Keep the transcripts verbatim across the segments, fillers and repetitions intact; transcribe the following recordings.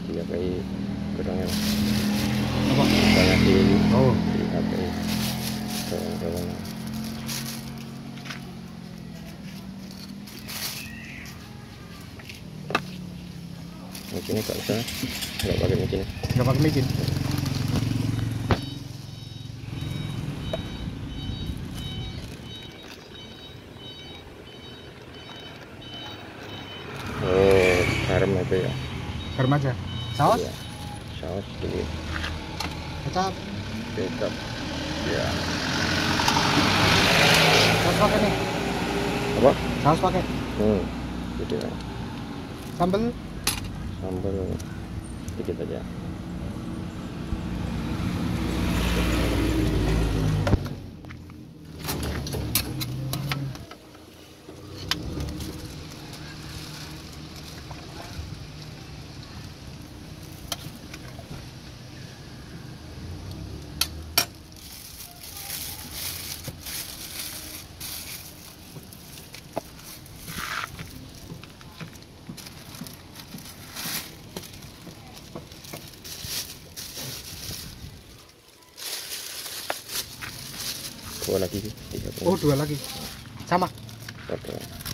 dia kayak kurangnya Apa? banyak di Oh, di H P dorong-dorong. Mesinnya nggak usah, nggak pakai mesin. nggak pakai micin. Oh, garam itu ya. Garam aja. Saus? Iya. Saus dulu. Kecap. Kecap. Ya. Saus pakai nih. Apa? Saus pakai. Hmm. Gitu ya. Sambal. Sambal sedikit aja. Dua lagi sih. Tiga puluh. Oh, dua lagi. Sama. Oke.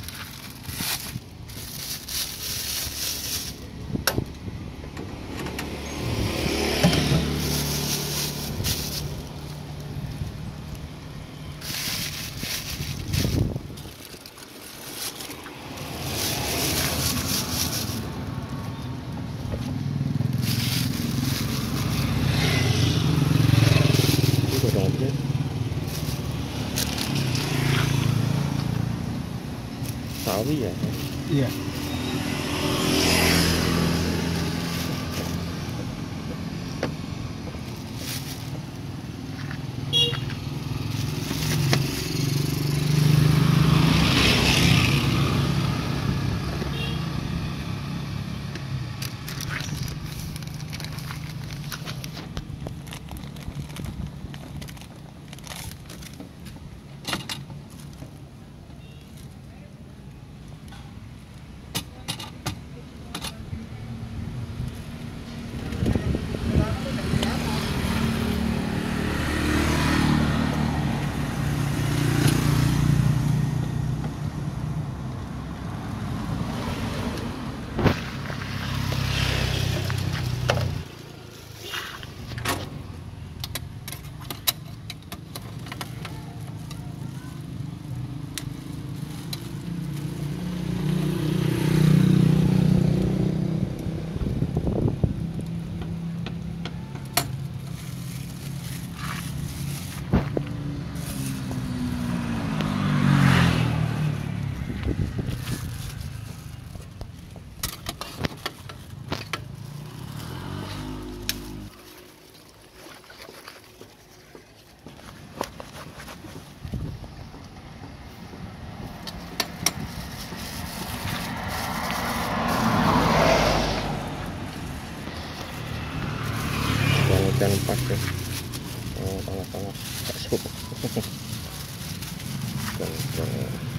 Ini godong aja. Sawi ya. Iya. Jangan pas ya. Oh, panas-panas. Tak suka. Jangan, jangan.